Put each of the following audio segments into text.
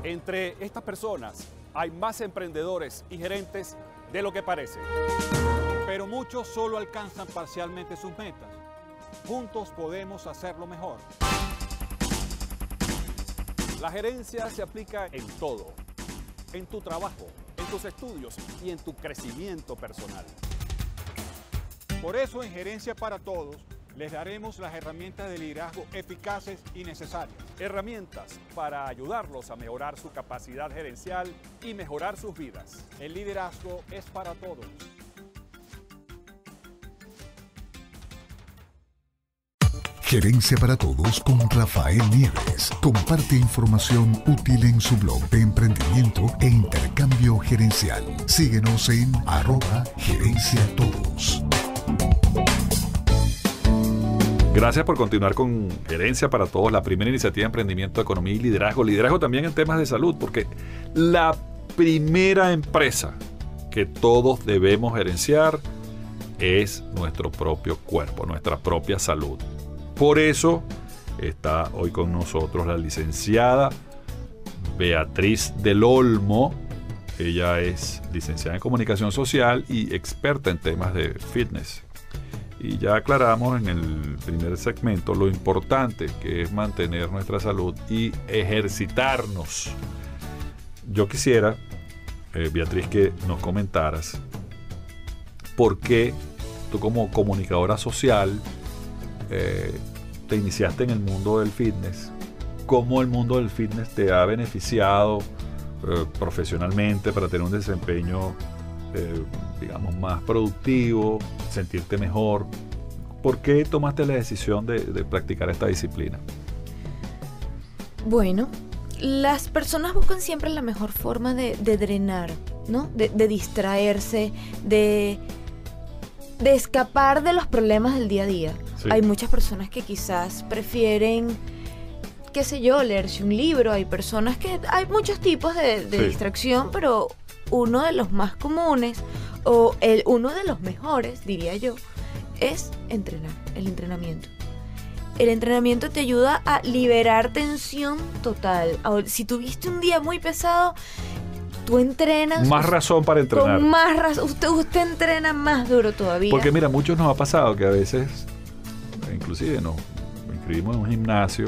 Entre estas personas hay más emprendedores y gerentes de lo que parece. Pero muchos solo alcanzan parcialmente sus metas. Juntos podemos hacerlo mejor. La gerencia se aplica en todo, en tu trabajo, en tus estudios y en tu crecimiento personal. Por eso en Gerencia para Todos les daremos las herramientas de liderazgo eficaces y necesarias. Herramientas para ayudarlos a mejorar su capacidad gerencial y mejorar sus vidas. El liderazgo es para todos. Gerencia para Todos con Rafael Nieves. Comparte información útil en su blog de emprendimiento e intercambio gerencial. Síguenos en @gerenciatodos. Gracias por continuar con Gerencia para Todos, la primera iniciativa de emprendimiento, economía y liderazgo. Liderazgo también en temas de salud, porque la primera empresa que todos debemos gerenciar es nuestro propio cuerpo, nuestra propia salud. Por eso está hoy con nosotros la licenciada Beatriz del Olmo. Ella es licenciada en comunicación social y experta en temas de fitness. Y ya aclaramos en el primer segmento lo importante que es mantener nuestra salud y ejercitarnos. Yo quisiera, Beatriz, que nos comentaras por qué tú como comunicadora social te iniciaste en el mundo del fitness. ¿Cómo el mundo del fitness te ha beneficiado profesionalmente para tener un desempeño digamos, más productivo, sentirte mejor? ¿Por qué tomaste la decisión de practicar esta disciplina? Bueno, las personas buscan siempre la mejor forma de drenar, ¿no? De distraerse, de escapar de los problemas del día a día. Sí. Hay muchas personas que quizás prefieren, qué sé yo, leerse un libro. Hay personas que... Hay muchos tipos de sí, distracción, pero uno de los más comunes, o uno de los mejores, diría yo, es entrenar, el entrenamiento. El entrenamiento te ayuda a liberar tensión total. Si tuviste un día muy pesado, tú entrenas. Más razón para entrenar. Con más razón. Usted entrena más duro todavía. Porque mira, a muchos nos ha pasado que a veces, inclusive nos inscribimos en un gimnasio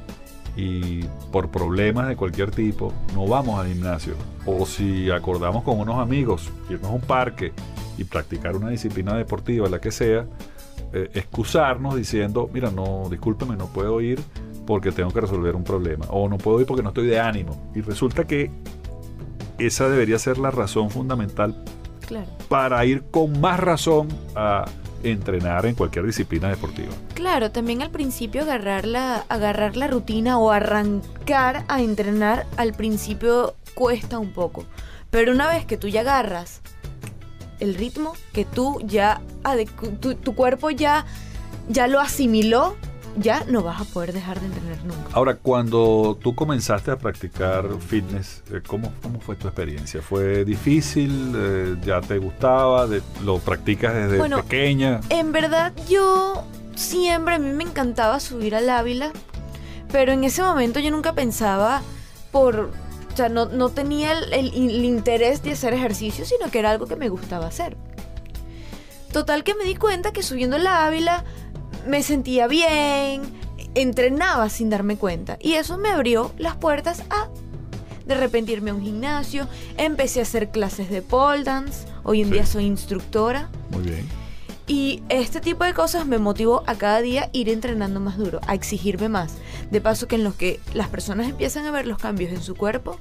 y por problemas de cualquier tipo no vamos al gimnasio. O si acordamos con unos amigos irnos a un parque y practicar una disciplina deportiva, la que sea, excusarnos diciendo, mira, no, discúlpeme, no puedo ir porque tengo que resolver un problema, o no puedo ir porque no estoy de ánimo. Y resulta que esa debería ser la razón fundamental, claro, para ir con más razón a entrenar en cualquier disciplina deportiva. Claro, también al principio agarrar la rutina o arrancar a entrenar al principio cuesta un poco, pero una vez que tú ya agarras el ritmo, que tú ya tu cuerpo ya lo asimiló, ya no vas a poder dejar de entrenar nunca. Ahora, cuando tú comenzaste a practicar fitness, ¿cómo fue tu experiencia? ¿Fue difícil? ¿Ya te gustaba? ¿Lo practicas desde pequeña? En verdad, yo siempre, a mí me encantaba subir al Ávila, pero en ese momento yo nunca pensaba o sea, no tenía el interés de hacer ejercicio, sino que era algo que me gustaba hacer. Total que me di cuenta que subiendo la Ávila me sentía bien, entrenaba sin darme cuenta. Y eso me abrió las puertas a de repente irme a un gimnasio. Empecé a hacer clases de pole dance. Hoy en día soy instructora. Muy bien. Y este tipo de cosas me motivó a cada día ir entrenando más duro, a exigirme más. De paso que en los que las personas empiezan a ver los cambios en su cuerpo,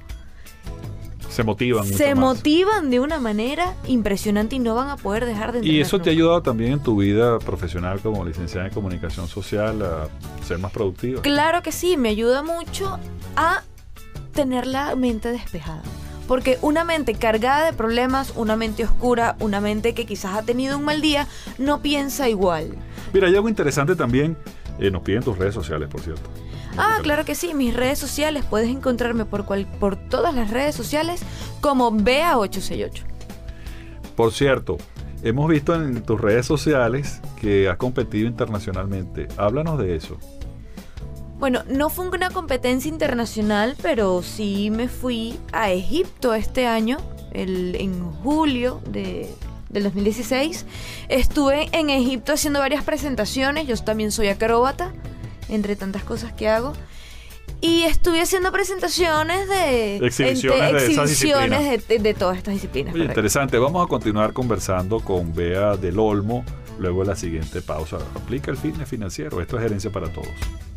se motivan mucho se más. Motivan de una manera impresionante y no van a poder dejar de entrenar. ¿Y eso te ha ayudado también en tu vida profesional como licenciada en comunicación social a ser más productiva? Claro que sí, me ayuda mucho a tener la mente despejada. Porque una mente cargada de problemas, una mente oscura, una mente que quizás ha tenido un mal día, no piensa igual. Mira, hay algo interesante también. Nos piden tus redes sociales, por cierto. Claro que sí, mis redes sociales, puedes encontrarme por todas las redes sociales como Bea868. Por cierto, hemos visto en tus redes sociales que has competido internacionalmente. Háblanos de eso. Bueno, no fue una competencia internacional, pero sí me fui a Egipto este año, en julio del 2016. Estuve en Egipto haciendo varias presentaciones. Yo también soy acróbata, entre tantas cosas que hago. Y estuve haciendo presentaciones de exhibiciones de todas estas disciplinas. Oye, interesante. Vamos a continuar conversando con Bea del Olmo luego de la siguiente pausa. Aplica el fitness financiero. Esto es Gerencia para Todos.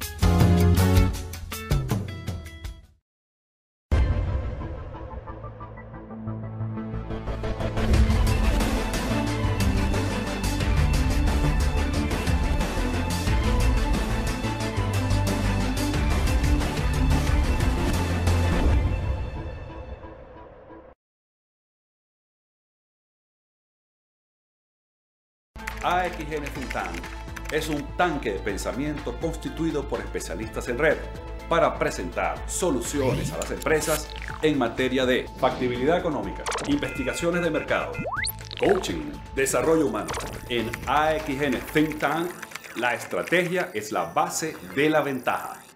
AXN Think Tank es un tanque de pensamiento constituido por especialistas en red para presentar soluciones a las empresas en materia de factibilidad económica, investigaciones de mercado, coaching, desarrollo humano. En AXN Think Tank, la estrategia es la base de la ventaja.